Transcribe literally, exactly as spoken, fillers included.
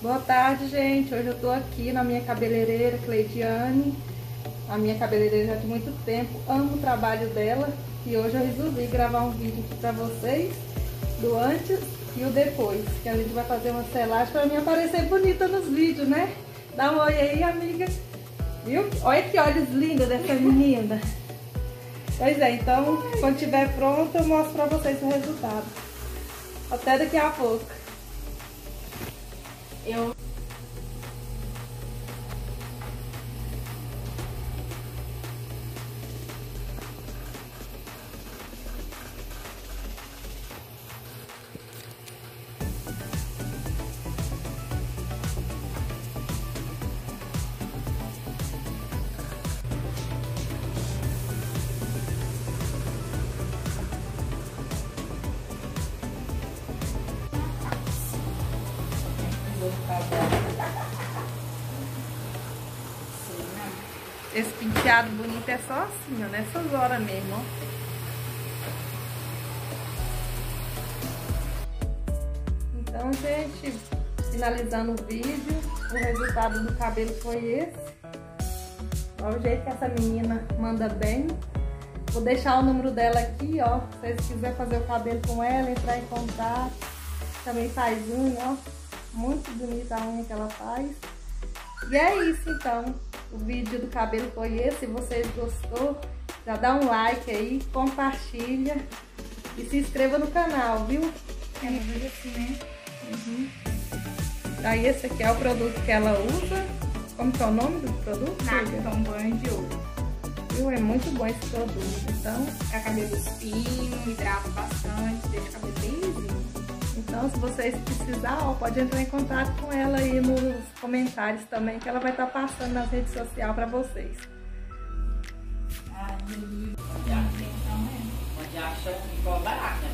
Boa tarde, gente. Hoje eu tô aqui na minha cabeleireira, Cleidiane. A minha cabeleireira já de muito tempo. Amo o trabalho dela. E hoje eu resolvi gravar um vídeo aqui pra vocês do antes e o depois. Que a gente vai fazer uma selagem pra mim aparecer bonita nos vídeos, né? Dá um oi aí, amiga. Viu? Olha que olhos lindos dessa menina. Pois é, então quando estiver pronto eu mostro pra vocês o resultado. Até daqui a pouco. Eu... Esse penteado bonito é só assim, ó, nessas horas mesmo, ó. Então, gente, finalizando o vídeo, o resultado do cabelo foi esse. Olha o jeito que essa menina manda bem. Vou deixar o número dela aqui, ó. Se vocês quiserem fazer o cabelo com ela, entrar em contato. Também faz unha, ó. Muito bonita a unha que ela faz. E é isso, então. O vídeo do cabelo foi esse. Se vocês gostou, já dá um like aí, compartilha e se inscreva no canal, viu? É um vídeo assim, né? Uhum. Aí esse aqui é o produto que ela usa. Como que é o nome do produto? Nacton banho de ouro. Viu? É muito bom esse produto. Então, pra cabelo espinho, hidrata bastante, deixa o cabelo bem lisinho. Então, se vocês precisarem, ó, pode entrar em contato com ela aí nos comentários também, que ela vai estar passando nas redes sociais para vocês. Ah, pode achar que ficou barato, né?